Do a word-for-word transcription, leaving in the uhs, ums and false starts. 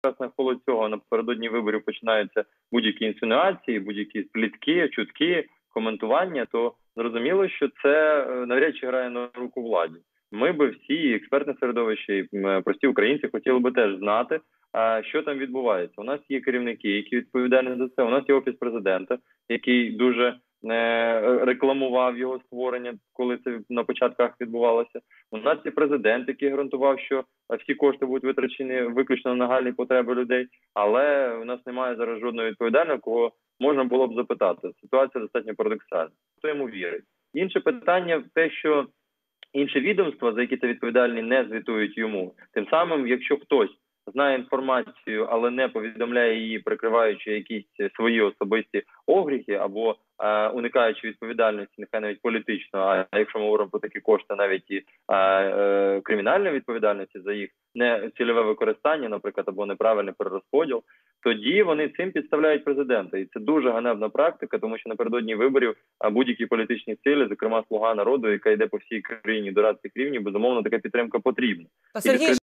навколо цього напередодні виборів починаються будь-які інсинуації, будь-які плітки, чутки, коментування, то зрозуміло, що це навряд чи грає на руку владі. Ми би всі, і експертне середовище, і прості українці хотіли би теж знати, що там відбувається. У нас є керівники, які відповідальні за це. У нас є Офіс Президента, який дуже рекламував його створення, коли це на початках відбувалося. У нас є президент, який гарантував, що всі кошти будуть витрачені виключно на нагальні потреби людей, але у нас немає зараз жодного відповідального, кого можна було б запитати. Ситуація достатньо парадоксальна. Хто йому вірить? Інше питання в те, що інші відомства, за які це відповідальні, не звітують йому. Тим самим, якщо хтось знає інформацію, але не повідомляє її, прикриваючи якісь свої особисті огріхи або е, уникаючи відповідальності, нехай навіть політично, а якщо ми говоримо про такі кошти, навіть і е, е, кримінальної відповідальності за їх не цільове використання, наприклад, або неправильний перерозподіл, тоді вони цим підставляють президента. І це дуже ганебна практика, тому що напередодні виборів будь-які політичні сили, зокрема «Слуга народу», яка йде по всій країні до радських рівнів, безумовно, така підтримка потрібна. Сергій